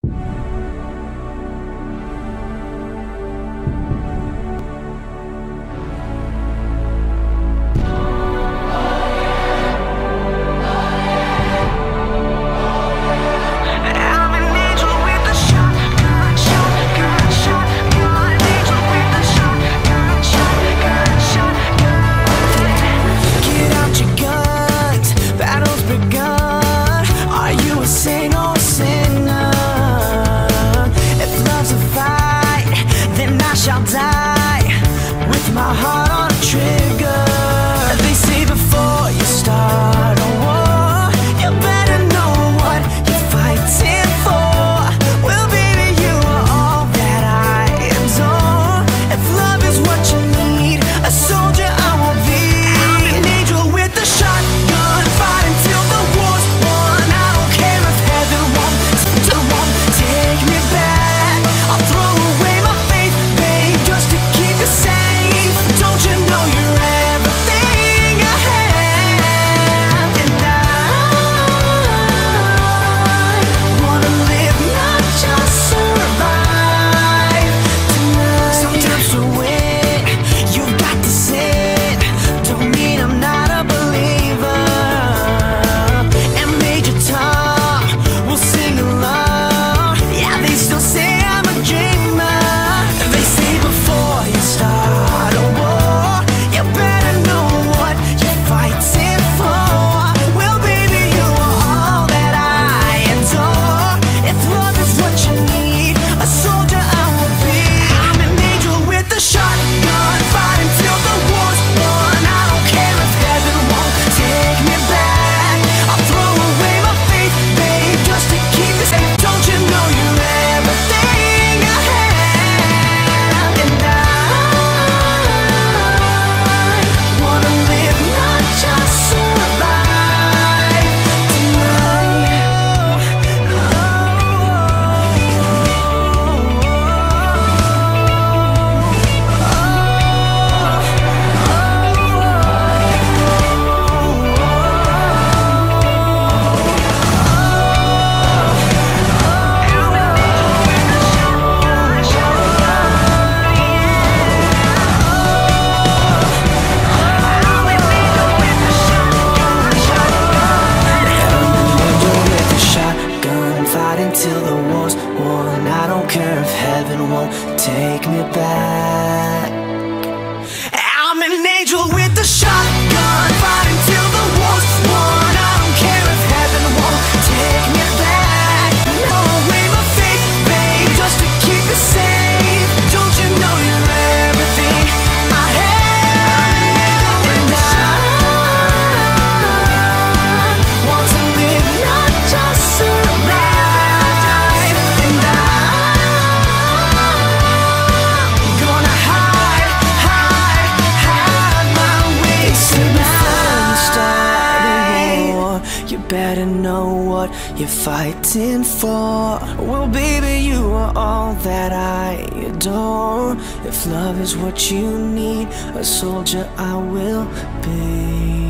I'll die with my heart on a trigger. They say before you start a war, you better know what you're fighting for. Well, baby, you are all that I adore. If love is what you need, a soldier I will be. I'm an angel with a shotgun, fighting till the war's won. I don't care if heaven won't take me back. I'll throw away my faith, just to keep you safe. Don't you know you're everything I have? And I wanna live, not just survive tonight. Sometimes to win, you've got to sin. Don't mean I'm not a believer. And Major Tom will sing along. Yeah, they still say I'm a dreamer. They say before you start a war, you better know what you're fighting for. Well, baby, you are all that I adore. If love is what you need, a soldier I will be. I'm an angel with a shotgun, fighting till the war's won. I don't care if heaven won't take me back. I'll throw away my faith, babe, just to keep you safe. Don't you know you're everything I have? And I wanna live, not just survive tonight. Fighting till the war's won. I don't care if heaven won't take me back. I'm an angel with a shotgun, fighting till the war's won. I don't care if heaven won't take me back. Throw away my faith, babe, just to keep you safe. Don't you know you're everything I have? And I want to live, not just survive. You better know what you're fighting for. Well, baby, you are all that I adore. If love is what you need, a soldier I will be.